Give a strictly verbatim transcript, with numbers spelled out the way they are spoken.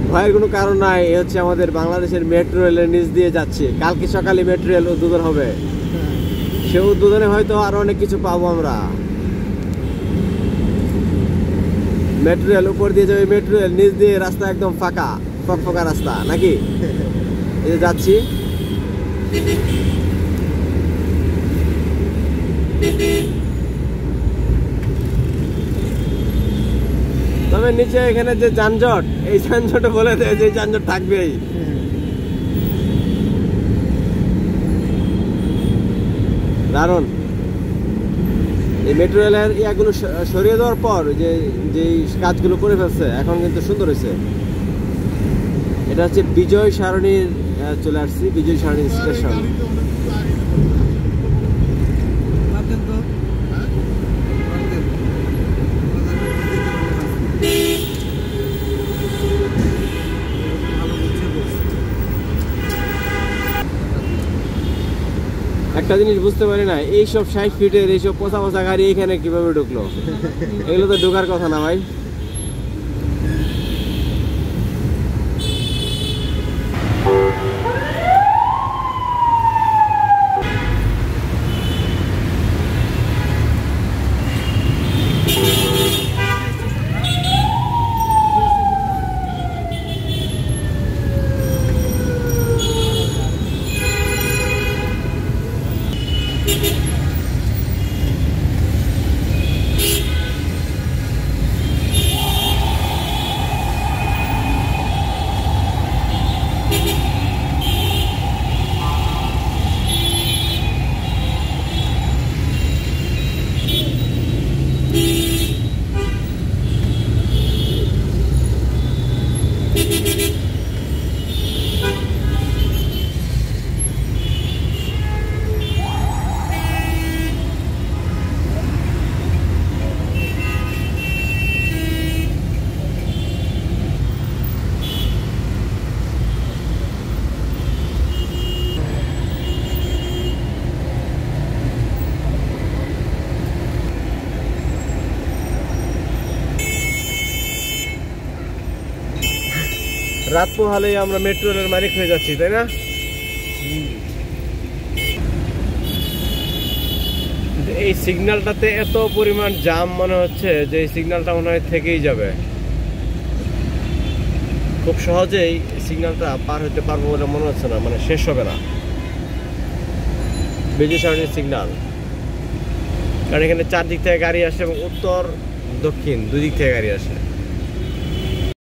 ভয়ের কোনো কারণ নাই। এ হচ্ছে আমাদের বাংলাদেশের মেট্রো রেলের নিচ দিয়ে যাচ্ছে। কালকে সকালে মেট্রো রেল উদ্বোধন হবে। সে উদ্বোধনে হয়তো আরো অনেক কিছু পাবো আমরা। মেট্রো রেল উপর দিয়ে যাবে, মেট্রো রেল নিচ দিয়ে রাস্তা একদম ফাঁকা, ফকফকা রাস্তা নাকি? এই যে যাচ্ছি। তবে নিচে এখানে যে যানজট, এই যানজটে বলে দেয় যে যানজট থাকবেই। দারুণ। এই মেট্রো রেলের ইয়াগুলো সরিয়ে দেওয়ার পর যে যে কাজগুলো করে ফেলছে এখন কিন্তু সুন্দর হয়েছে। এটা হচ্ছে বিজয় সারণীর, চলে আসছি বিজয় সারণী স্টেশন। একটা জিনিস বুঝতে পারি না, এইসব ষাট ফিটের এইসব পোষা পোষা গাড়ি এখানে কিভাবে ঢুকলো? এগুলো তো ঢোকার কথা না ভাই। রাত পোহালেই আমরা মেট্রো রেলের মালিক হয়ে যাচ্ছি, তাই না? এই সিগন্যালটাতে এত পরিমাণ জাম মনে হচ্ছে যে এই সিগন্যালটা মনে হয় থেকেই যাবে। খুব সহজেই সিগন্যালটা পার হতে পারবো বলে মনে হচ্ছে না, মানে শেষ হবে না বিজয় সারণীর সিগন্যাল। কারণ এখানে চারদিক থেকে গাড়ি আসে এবং উত্তর দক্ষিণ দুই দিক থেকে গাড়ি আসে।